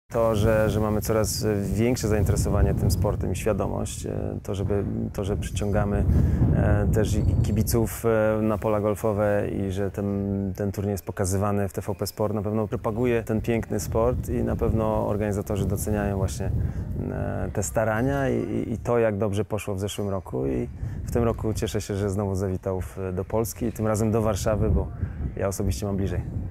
To, że mamy coraz większe zainteresowanie tym sportem i świadomość, że przyciągamy też i kibiców na pola golfowe i że ten turniej jest pokazywany w TVP Sport, na pewno propaguje ten piękny sport i na pewno organizatorzy doceniają właśnie te starania i to, jak dobrze poszło w zeszłym roku. I w tym roku cieszę się, że znowu zawitał do Polski i tym razem do Warszawy, bo ja osobiście mam bliżej.